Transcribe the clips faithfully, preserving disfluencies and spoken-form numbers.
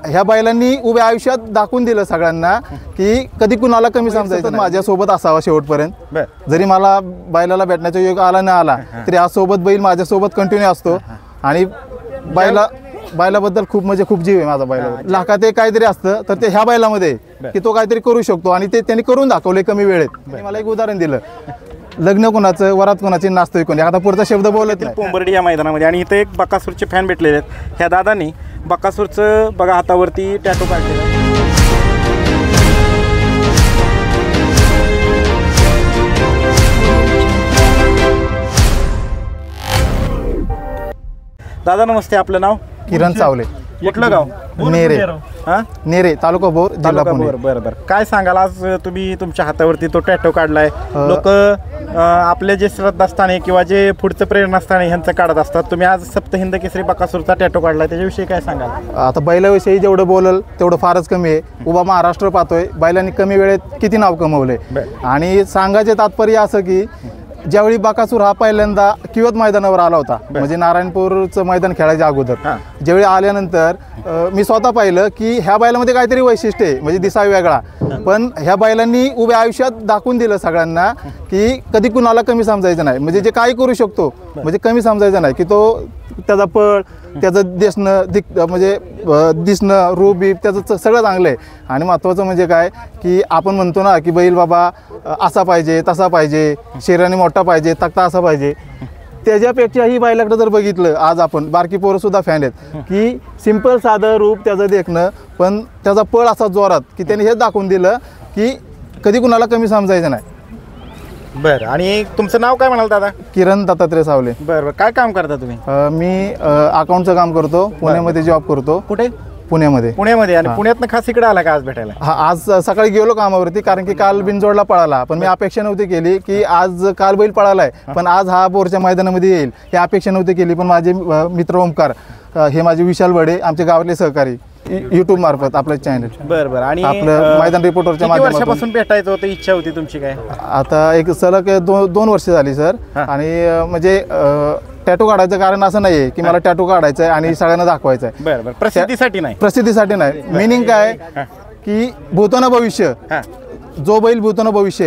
ह्या बैलांनी उभ्या आयुष्यात दाखवून दिलं सगळ्यांना की कधी कुणाला कमी समजायचं माझ्यासोबत असावा शेवटपर्यंत। जरी मला बैलाला भेटण्याचा योग आला न आला तरी आज सोबत बैल माझ्यासोबत कंटिन्यू असतो आणि बैला बैलाबद्दल खूप म्हणजे खूप जीव आहे माझा बैलावर। लाखात एक काहीतरी असतं तर ते ह्या बैलामध्ये की तो काहीतरी करू शकतो आणि ते त्यांनी करून दाखवले कमी वेळेत। मला एक उदाहरण दिलं, लग्न कोणाचं वरात कोणाची नाचतोय कोणी, आता पुढचा शब्द बोलत नाही। पोंबर्डी या मैदानामध्ये आणि इथे एक बकासूरचे फॅन भेटलेले आहेत। ह्या दादांनी बकासूरचं बघा हातावरती टॅटू काढलेला। दादा नमस्ते, आपलं नाव? किरण चावले। कुठलं गाव? नेरे। हा नेरे, तालुका भोर, जिल्हा पुणे। बरं बरं, काय सांगाल आज तुम्ही तुमच्या हातावरती तो टॅटू काढलाय? लोक आपले जे श्रद्धास्थान आहे किंवा जे पुढचं प्रेरणास्थान आहे ह्यांचं काढत असतात, तुम्ही आज सप्त हिंद केसरी बकासूरचा टॅटू काढलाय, त्याच्याविषयी काय सांगाल? आता बैलाविषयी जेवढं बोलल तेवढं फारच कमी आहे। उभा महाराष्ट्र पाहतोय, बैलांनी कमी वेळेत किती नाव कमवले आणि सांगायचे तात्पर्य असं की ज्यावेळी बकासूर हा पहिल्यांदा किवत मैदानावर आला होता, म्हणजे नारायणपूरचं मैदान खेळायच्या अगोदर, ज्यावेळी आल्यानंतर मी स्वतः पाहिलं की ह्या बैलामध्ये काहीतरी वैशिष्ट्य आहे, म्हणजे दिसाय वेगळा, पण ह्या बैलांनी उभ्या आयुष्यात दाखवून दिलं सगळ्यांना की कधी कुणाला कमी समजायचं नाही, म्हणजे जे काही करू शकतो म्हणजे कमी समजायचं नाही, की तो त्याचा पळ, त्याचं दिसणं दिक म्हणजे दिसणं रूप बीप त्याचं सगळं चांगलं आहे। आणि महत्त्वाचं म्हणजे काय की आपण म्हणतो ना की बैल बाबा असा पाहिजे तसा पाहिजे, शरीराने मोठा पाहिजे, तक्ता असा पाहिजे, त्याच्यापेक्षा ही बैलाकडे जर बघितलं आज आपण बारकी पोरं सुद्धा फॅन आहेत की सिंपल साधं रूप त्याचं देखणं, पण त्याचा पळ असा जोरात की त्याने हेच दाखवून दिलं की कधी कुणाला कमी समजायचं नाही। बरं, आणि तुमचं नाव काय म्हणाल दादा? किरण दत्तात्रय सावले। बरं बरं, काय काम करता तुम्ही? मी अकाउंटचं काम करतो, पुण्यामध्ये जॉब करतो। कुठे? पुण्यामध्ये। पुण्यामध्ये, आणि पुण्यातनं खास इकडे आला का आज भेटायला? हा, आज सकाळी गेलो कामावरती, कारण की काल बिनजोडला पळाला, पण मी अपेक्षा नव्हती केली की आज काल बैल पळालाय पण आज हा बोरच्या मैदानामध्ये येईल ही अपेक्षा नव्हती केली। पण माझे मित्र ओमकार हे माझे विशाल बडे आमच्या गावातले सहकारी युट्यूब मार्फत आपलं चॅनल। बरं बरं, आणि आपलं मैदान रिपोर्टरच्या माध्यमातून भेटायचं होतं, इच्छा होती तुमची काय? आता एक सलग दोन दोन वर्ष झाली सर, आणि म्हणजे टॅटू काढायचं कारण असं नाहीये की मला टॅटू काढायचं आहे आणि सगळ्यांना दाखवायचं आहे। बरं बरं, प्रसिद्धीसाठी नाही? प्रसिद्धीसाठी नाही। मिनिंग काय की भूतन भविष्य, जो बैल भूतन भविष्य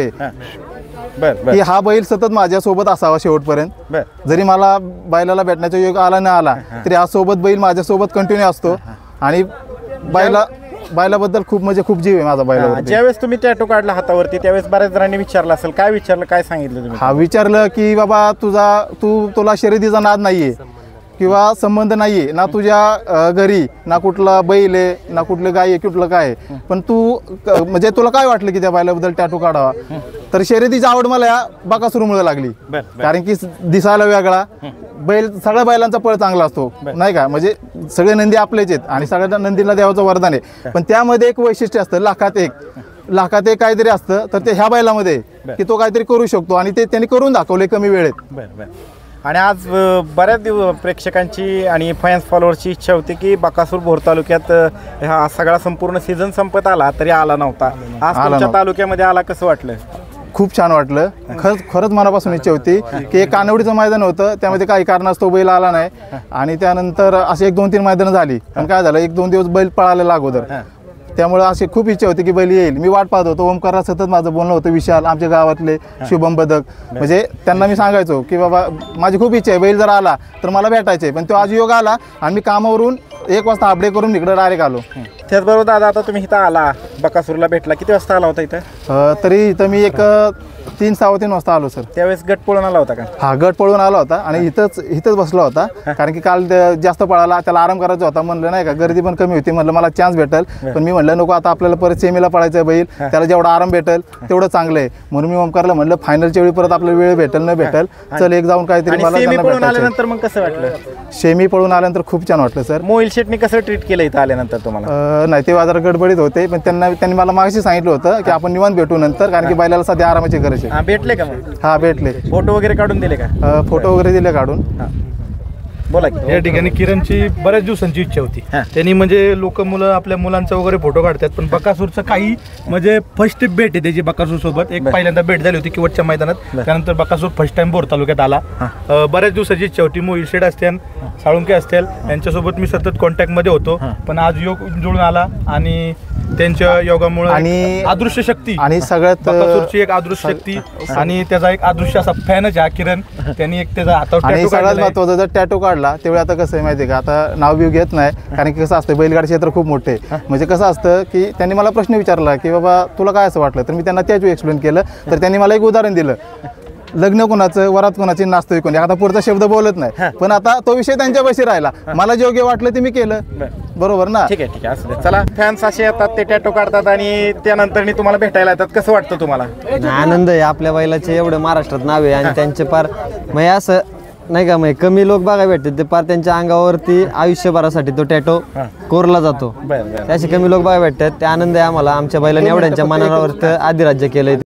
आहे की हा बैल सतत माझ्यासोबत असावा शेवटपर्यंत। जरी मला बैलाला भेटण्याचा योग आला न आला तरी आज सोबत बैल माझ्यासोबत कंटिन्यू असतो आणि बैला बैलाबद्दल खूप म्हणजे खूप जीव आहे माझा बैलावर। ज्यावेळेस तुम्ही टॅटू काढला हातावरती त्यावेळेस बऱ्याच जणांनी विचारलं असेल, काय विचारलं, काय सांगितलं तुम्ही? हा, विचारलं की बाबा तुझा तू तुला शर्यतीचा नाद नाहीये किंवा संबंध नाहीये ना तुझ्या घरी, ना कुठला बैल आहे ना कुठलं गाय आहे कुठलं काय, पण तू म्हणजे तुला काय वाटलं की त्या बैलाबद्दल टॅटू काढावा? तर शर्यतीची आवड मला या बकासूरमुळे लागली, कारण की दिसायला वेगळा बैल, सगळ्या बैलांचा पळ चांगला असतो नाही का, म्हणजे सगळे नंदी आपलेच आहेत आणि सगळ्या नंदीला देवाचं वरदान आहे, पण त्यामध्ये एक वैशिष्ट्य असतं, लाखात एक लाखात एक काहीतरी असतं, तर ते ह्या बैलामध्ये की तो काहीतरी करू शकतो आणि ते त्यांनी करून दाखवले कमी वेळेत। आणि आज बऱ्याच दिवस प्रेक्षकांची आणि फॅन्स फॉलोअर्सची इच्छा होती की बकासूर भोर तालुक्यात हा सगळा संपूर्ण सीझन संपत आला तरी आला नव्हता, आज तुमच्या तालुक्यामध्ये आला, कसं वाटलं? खूप छान वाटलं, खरंच खरंच मनापासून इच्छा होती की एक कानवडीचं मैदान होतं, त्यामध्ये काही कारणास्तव बैल आला नाही आणि त्यानंतर असे एक दोन तीन मैदानं झाली, पण काय झालं एक दोन दिवस बैल पळायला अगोदर, त्यामुळे अशी खूप इच्छा होती की बैल येईल। मी वाट पाहत होतो, ओमकारला सतत माझं बोलणं होतं, विशाल आमच्या गावातले शुभम बदक, म्हणजे त्यांना मी सांगायचो की बाबा माझी खूप इच्छा आहे बैल जर आला तर मला भेटायचे, पण तो आज योग आला आणि मी कामावरून एक वाजता अपडेट करून इकडे डायरेक्ट आलो। त्याचबरोबर दादा आता तुम्ही इथं आला, बकासूरला भेटला, किती वाजता आला होता इथं? तरी इथं मी एक तीन सव्वा तीन वाजता आलो सर। त्यावेळेस गट पळून आला होता का? हा, गट पळून आला होता आणि इथंच इथंच बसला होता, कारण की काल जास्त पळाला, त्याला आराम करायचा होता, म्हणलं नाही का गर्दी पण कमी होती, म्हणलं मला चान्स भेटेल, पण मी म्हणलं नको, आता आपल्याला परत सेमीला पळायचं बैल, त्याला जेवढा आराम भेटेल तेवढं चांगलं आहे, म्हणून मी ओमकारला म्हणलं फायनलच्या वेळी परत आपल्याला वेळ भेटेल न भेटेल, चल एक जाऊन काहीतरी मला आल्यानंतर मग कसं वाटलं? सेमी पळून आल्यानंतर खूप छान वाटलं सर। मोहिल शेटनी कसं ट्रीट केलं इथं आल्यानंतर तुम्हाला? नाही, ते जरा गडबडीत होते, पण त्यांना त्यांनी मला मागाशी सांगितलं होतं की आपण निवांत भेटू नंतर, कारण की बैलाला सध्या आरामाची गरज आहे। भेटले का मग? हा, भेटले। फोटो वगैरे काढून दिले का? फोटो वगैरे दिले काढून। बोला की. या ठिकाणी किरणची बऱ्याच दिवसांची इच्छा होती. हा. त्यांनी म्हणजे लोक मुलं आपल्या मुलांचा वगैरे फोटो काढतात, पण बकासूरचं काही म्हणजे फर्स्ट भेट आहे त्याची बकासूर सोबत. एक पहिल्यांदा भेट झाली होती किवटच्या मैदानात. त्यानंतर बकासूर फर्स्ट टाइम बोर तालुक्यात आला. अ, बऱ्याच दिवसाची इच्छा होती. मोहिल शेड असतील, साळुंके असतील, यांच्यासोबत मी सतत कॉन्टॅक्ट मध्ये होतो. पण आज योग जुळून आला आणि त्यांच्या योगामुळे आणि- अदृश्य शक्ती आणि सगळ्यात बकासूरची एक अदृश्य शक्ती आणि त्याचा एक अदृश्य असा फॅनच हा किरण. त्यांनी एक त्याचा हातावर आणि tattoo सगळ्यात काढलेला आहे. महत्वाचं जर टॅटो काढला तेवढे आता कसं आहे माहिती आहे का, आता नाव बिव घेत नाही, कारण की कसं असतं बैलगाडी क्षेत्र खूप मोठे आहे. म्हणजे कसं असतं की त्यांनी मला प्रश्न विचारला की बाबा तुला काय असं वाटलं, तर मी त्यांना त्याच एक्सप्लेन केलं. तर त्यांनी मला एक उदाहरण दिलं, लग्न कोणाचं, वरात कोणाची, नाचतोय कोणी. आता पुढचा शब्द बोलत नाही, पण आता तो विषय त्यांच्यापाशी राहिला. मला जे योग्य वाटलं ते मी केलं. बरोबर ना. ठीक आहे ठीक आहे असू दे. चला फॅन्स असे येतात ते टॅटो काढतात आणि त्यानंतर तुम्हाला भेटायला येतात, कसं वाटतं तुम्हाला? आनंद आहे. आपल्या बैलाचे एवढं महाराष्ट्रात नाव आहे आणि त्यांचे पार म्हणजे असं नाही का, म्हणजे कमी लोक बघायला भेटतात, ते पार त्यांच्या अंगावरती आयुष्यभरासाठी तो टॅटो कोरला जातो. बरं बरं त्याचे कमी लोक बघायला भेटतात. ते आनंद आहे आम्हाला. आमच्या बैलाने एवढ्यांच्या मनावरती अधिराज्य केलंय.